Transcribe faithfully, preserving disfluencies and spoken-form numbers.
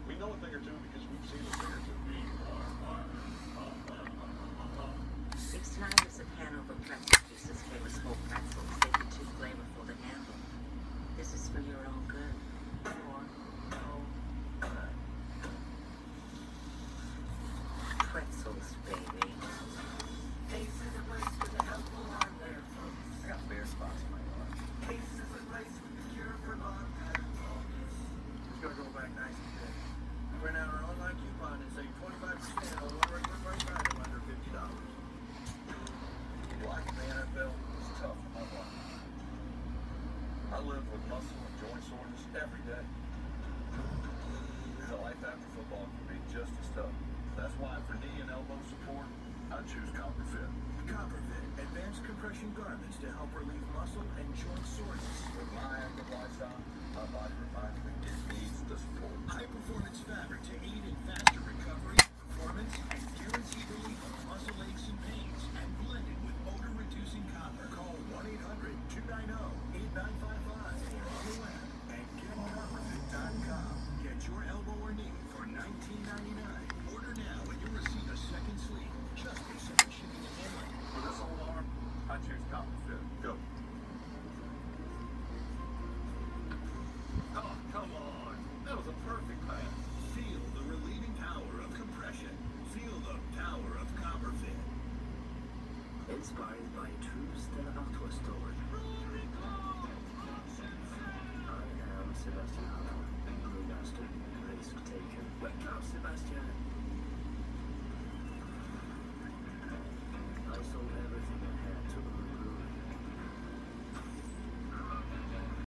We know a thing or two because we've seen a thing or two. Six niners of Hanover pretzel pieces came as whole pretzels. They'd be too flavorful to handle. This is for your own good. For your own good. Pretzels, baby. Taste is a place with a helpful arm there, folks. I got bare spots in my yard. Taste is a place with the cure for long time focus. Just gotta go back nice and big. Print out our online coupon and save twenty-five percent on one regular price item under fifty dollars. Life in the N F L was tough on my wife. I live with muscle and joint soreness every day. The life after football can be just as tough. That's why for knee and elbow support, I choose CopperFit. CopperFit, advanced compression garments to help relieve muscle and joint soreness. With my active lifestyle, my body reminds me it needs the support. High-performance fabric to aid in faster recovery, performance, and guaranteed relief of muscle aches and pains, and blended with odor-reducing copper. Call one eight hundred two nine zero eight nine five five or on the web at get copperfit dot com. Get your elbow or knee for nineteen ninety-nine. Order now and you'll receive a second sleeve, just for separate shipping and handling. For this old arm, I choose CopperFit. Go. Oh, come on. That was a perfect pass. Feel the relieving power of compression. Feel the power of CopperFit. Inspired by true Stella Artois story. I am Sebastian Howard, remastered, risk taken. Wake up, Sebastian.